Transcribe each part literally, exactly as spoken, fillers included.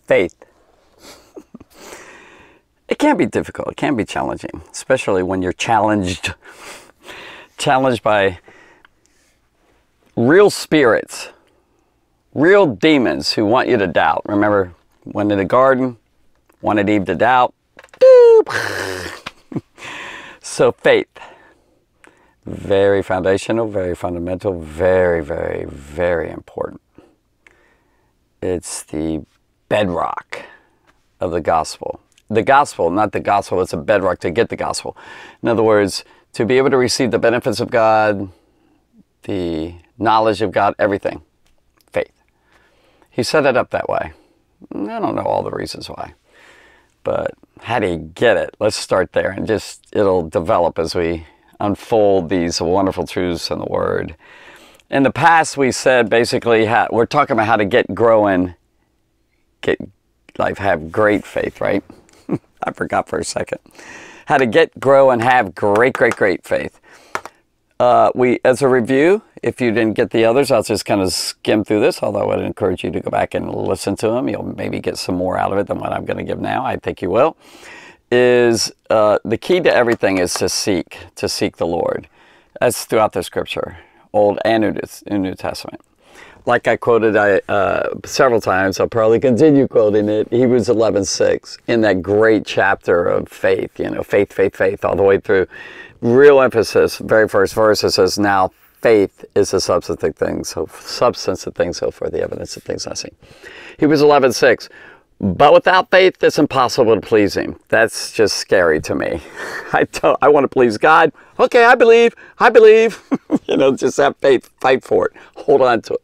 Faith. It can be difficult. It can be challenging, especially when you're challenged, challenged by real spirits, real demons who want you to doubt. Remember, when in the garden, wanted Eve to doubt. So faith, very foundational, very fundamental, very, very, very important. It's the bedrock of the gospel. The gospel, not the gospel, it's a bedrock to get the gospel. In other words, to be able to receive the benefits of God, the knowledge of God, everything, faith. He set it up that way. I don't know all the reasons why, but how do you get it? Let's start there, and just it'll develop as we unfold these wonderful truths in the Word. In the past, we said basically how, we're talking about how to get growing, get like have great faith, right? I forgot for a second. How to get, grow, and have great, great, great faith. Uh, we, as a review, if you didn't get the others, I'll just kind of skim through this, although I would encourage you to go back and listen to them. You'll maybe get some more out of it than what I'm going to give now. I think you will. Is uh, the key to everything is to seek, to seek the Lord. That's throughout the Scripture, Old and New, New Testament. Like I quoted I, uh, several times, I'll probably continue quoting it, Hebrews eleven six, in that great chapter of faith, you know, faith, faith, faith, all the way through. Real emphasis, very first verse, it says, now faith is the substance of things, so substance of things, so for the evidence of things not seen. Hebrews eleven six, but without faith, it's impossible to please Him. That's just scary to me. I don't, I want to please God. Okay, I believe, I believe. You know, just have faith, fight for it, hold on to it.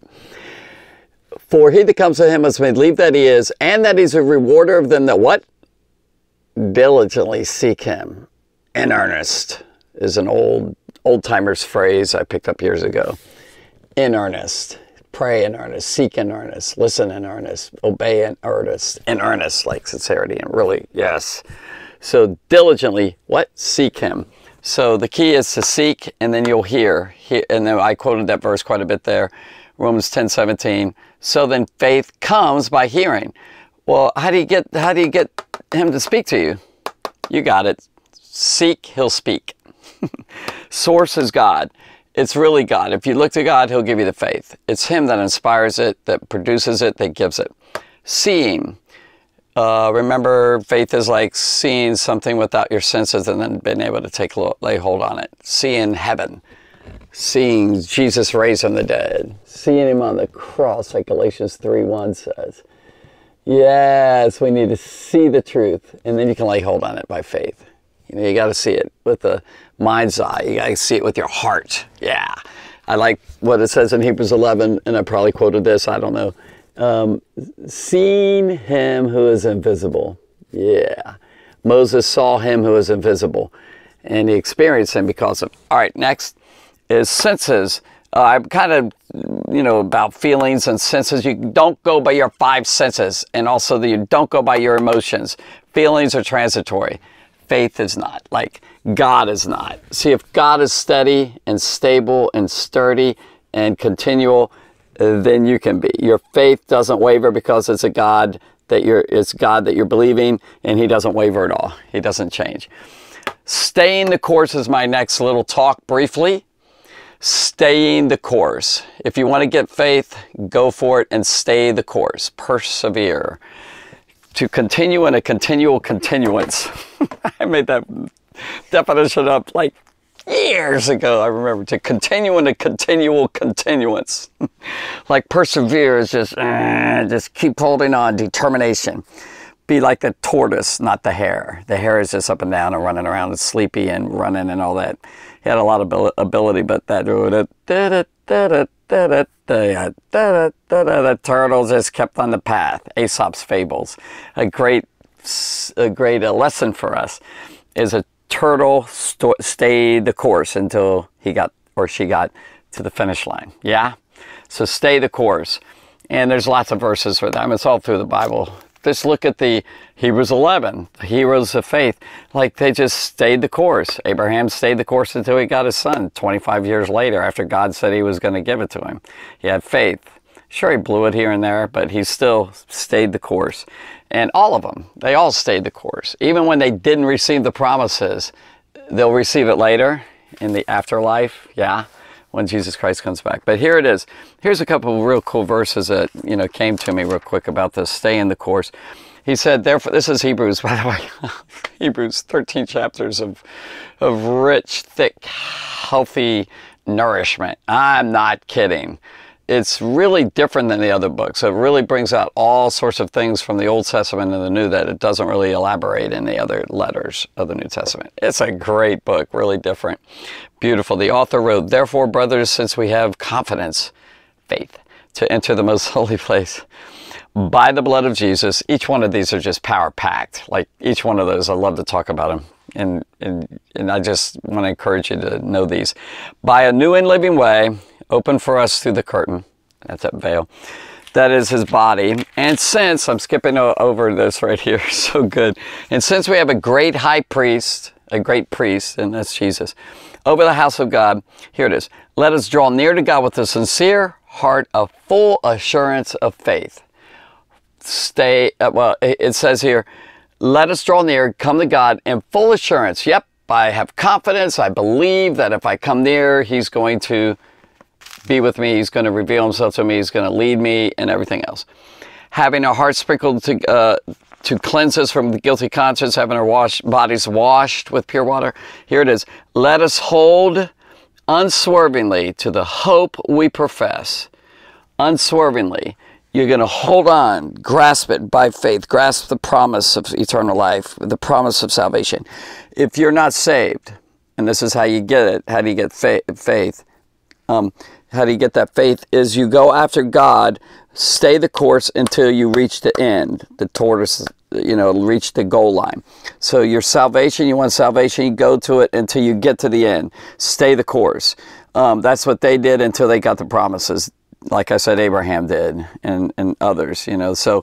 For he that comes to Him must believe that He is, and that He's a rewarder of them that what? Diligently seek Him. In earnest is an old, old-timers phrase I picked up years ago. In earnest. Pray in earnest. Seek in earnest. Listen in earnest. Obey in earnest. In earnest, like sincerity. And really, yes. So diligently, what? Seek Him. So the key is to seek, and then you'll hear. And then I quoted that verse quite a bit there. Romans ten seventeen. So then faith comes by hearing. Well, how do you get how do you get Him to speak to you? You got it. Seek, He'll speak. Source is God. It's really God. If you look to God, He'll give you the faith. It's Him that inspires it, that produces it, that gives it. Seeing. Uh, remember, faith is like seeing something without your senses and then being able to take a lay hold on it. Seeing heaven. Seeing Jesus raised from the dead. Seeing Him on the cross, like Galatians three one says. Yes, we need to see the truth, and then you can lay hold on it by faith. You know, you got to see it with the mind's eye. You got to see it with your heart. Yeah. I like what it says in Hebrews eleven, and I probably quoted this, I don't know. Um, seeing Him who is invisible. Yeah. Moses saw Him who is invisible, and he experienced Him because of. All right, next is senses. Uh, I'm kind of, you know, about feelings and senses. You don't go by your five senses, and also that you don't go by your emotions. Feelings are transitory. Faith is not. Like, God is not. See, if God is steady and stable and sturdy and continual, uh, then you can be. Your faith doesn't waver because it's a God that you're, it's God that you're believing, and He doesn't waver at all. He doesn't change. Staying the course is my next little talk briefly. Staying the course. If you want to get faith, go for it and stay the course. Persevere. To continue in a continual continuance. I made that definition up like years ago, I remember. To continue in a continual continuance. Like persevere is just, uh, just keep holding on. Determination. Be like the tortoise, not the hare. The hare is just up and down and running around and sleepy and running and all that. He had a lot of ability, but that the turtle just kept on the path. Aesop's fables. A great, a great uh, lesson for us is a turtle stayed the course until he got or she got to the finish line. Yeah, so stay the course. And there's lots of verses for them. It's all through the Bible. Just look at the Hebrews eleven, the heroes of faith. Like they just stayed the course. Abraham stayed the course until he got his son twenty-five years later after God said He was going to give it to him. He had faith. Sure, he blew it here and there, but he still stayed the course. And all of them, they all stayed the course. Even when they didn't receive the promises, they'll receive it later in the afterlife, yeah, when Jesus Christ comes back. But here it is. Here's a couple of real cool verses that, you know, came to me real quick about this, stay in the course. He said, therefore, this is Hebrews, by the way, Hebrews, thirteen chapters of, of rich, thick, healthy nourishment. I'm not kidding. It's really different than the other books. It really brings out all sorts of things from the Old Testament and the New that it doesn't really elaborate in the other letters of the New Testament. It's a great book, really different, beautiful. The author wrote, therefore, brothers, since we have confidence, faith, to enter the most holy place by the blood of Jesus. Each one of these are just power-packed. Like each one of those, I love to talk about them. And, and, and I just want to encourage you to know these. By a new and living way, open for us through the curtain, that's that veil, that is his body. And since, I'm skipping over this right here, so good. And since we have a great high priest, a great priest, and that's Jesus, over the house of God, here it is. Let us draw near to God with a sincere heart of full assurance of faith. Stay, uh, well, it says here, let us draw near, come to God in full assurance. Yep, I have confidence. I believe that if I come near, he's going to be with me. He's going to reveal himself to me. He's going to lead me and everything else. Having our hearts sprinkled to, uh, to cleanse us from the guilty conscience, having our wash, bodies washed with pure water. Here it is. Let us hold unswervingly to the hope we profess. Unswervingly. You're going to hold on, grasp it by faith, grasp the promise of eternal life, the promise of salvation. If you're not saved, and this is how you get it, how do you get faith? Um, how do you get that faith? Is you go after God, stay the course until you reach the end, the tortoise, you know, reach the goal line. So your salvation, you want salvation, you go to it until you get to the end. Stay the course. Um, that's what they did until they got the promises. Like I said, Abraham did, and, and others, you know. So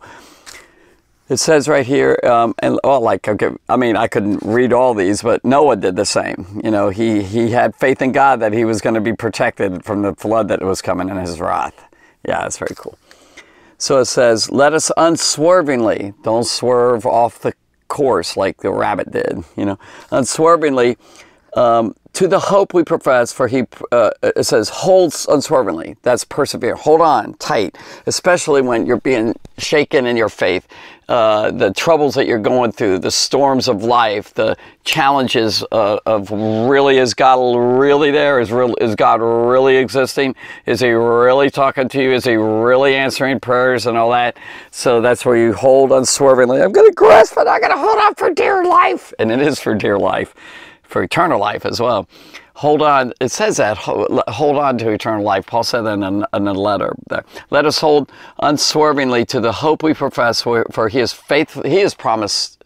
it says right here, um, and well, like, okay, I mean, I couldn't read all these, but Noah did the same. You know, he, he had faith in God that he was going to be protected from the flood that was coming in his wrath. Yeah, it's very cool. So it says, let us unswervingly, don't swerve off the course like the rabbit did, you know, unswervingly, um, to the hope we profess, for he, uh, it says, holds unswervingly. That's persevere. Hold on tight, especially when you're being shaken in your faith. Uh, the troubles that you're going through, the storms of life, the challenges uh, of really, is God really there? Is, real, is God really existing? Is he really talking to you? Is he really answering prayers and all that? So that's where you hold unswervingly. I'm going to grasp it. I'm going to hold on for dear life. And it is for dear life. For eternal life as well. Hold on, it says that, hold on to eternal life. Paul said that in a, in a letter there. Let us hold unswervingly to the hope we profess, for, for he is faithful, he is promised,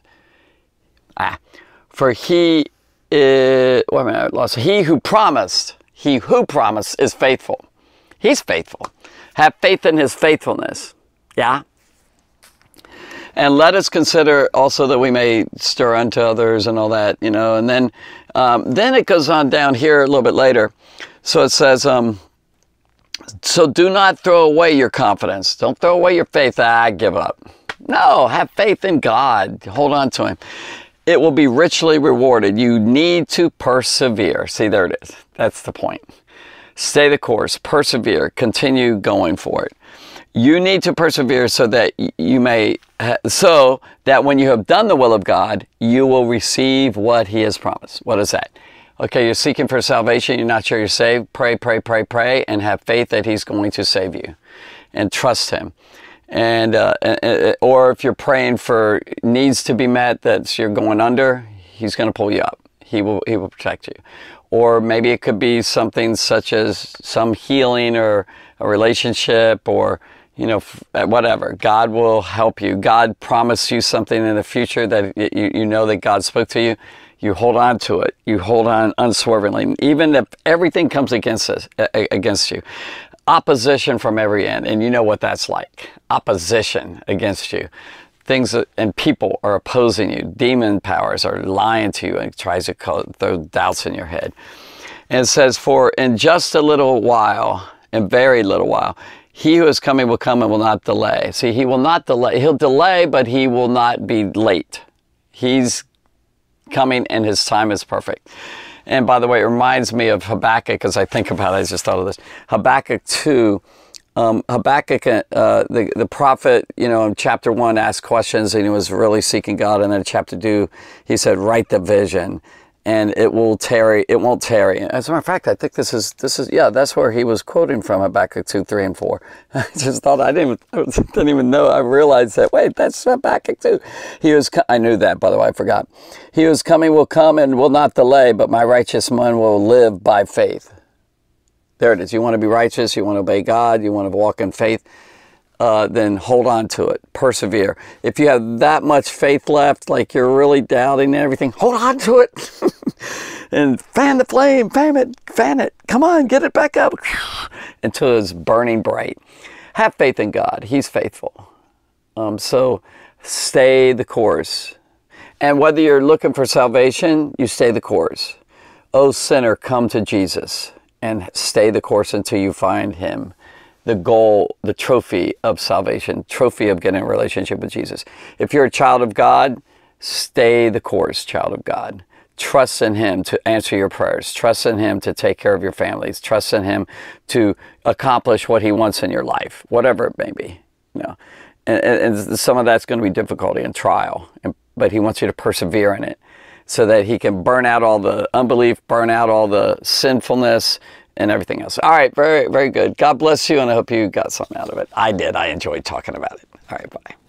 ah, for he is, wait a minute, I lost, he who promised, he who promised is faithful. He's faithful. Have faith in his faithfulness, yeah? And let us consider also that we may stir unto others and all that, you know. And then um, then it goes on down here a little bit later. So it says, um, so do not throw away your confidence. Don't throw away your faith. Ah, I give up. No, have faith in God. Hold on to him. It will be richly rewarded. You need to persevere. See, there it is. That's the point. Stay the course. Persevere. Continue going for it. You need to persevere so that you may, so that when you have done the will of God, you will receive what he has promised. What is that? Okay, you're seeking for salvation. You're not sure you're saved. Pray, pray, pray, pray, and have faith that he's going to save you, and trust him. And uh, or if you're praying for needs to be met, that you're going under, he's going to pull you up. He will, he will protect you. Or maybe it could be something such as some healing or a relationship, or you know, whatever. God will help you. God promised you something in the future that you, you know that God spoke to you. You hold on to it. You hold on unswervingly. Even if everything comes against us, against you. Opposition from every end. And you know what that's like. Opposition against you. Things that, and people are opposing you. Demon powers are lying to you and tries to throw doubts in your head. And it says, for in just a little while, in very little while, He who is coming will come and will not delay. See, he will not delay. He'll delay, but he will not be late. He's coming and his time is perfect. And by the way, it reminds me of Habakkuk as I think about it. I just thought of this. Habakkuk two. Um, Habakkuk, uh, the, the prophet, you know, in chapter one asked questions and he was really seeking God. And then in chapter two, he said, write the vision and it will tarry, it won't tarry. As a matter of fact, I think this is, this is, yeah, that's where he was quoting from, Habakkuk two, three, and four. I just thought, I didn't, I didn't even know, I realized that, wait, that's Habakkuk two. He was, I knew that, by the way, I forgot. He who is coming will come and will not delay, but my righteous man will live by faith. There it is. You want to be righteous, you want to obey God, you want to walk in faith, uh, then hold on to it. Persevere. If you have that much faith left, like you're really doubting and everything, hold on to it. And fan the flame, fan it, fan it. Come on, get it back up until it's burning bright. Have faith in God. He's faithful. Um, so stay the course. And whether you're looking for salvation, you stay the course. Oh, sinner, come to Jesus. And stay the course until you find him. The goal, the trophy of salvation, trophy of getting a relationship with Jesus. If you're a child of God, stay the course, child of God. Trust in him to answer your prayers. Trust in him to take care of your families. Trust in him to accomplish what he wants in your life, whatever it may be. You know, and, and some of that's going to be difficulty and trial, and, but he wants you to persevere in it, so that he can burn out all the unbelief, burn out all the sinfulness and everything else. All right, very, very good. God bless you, and I hope you got something out of it. I did. I enjoyed talking about it. All right, bye.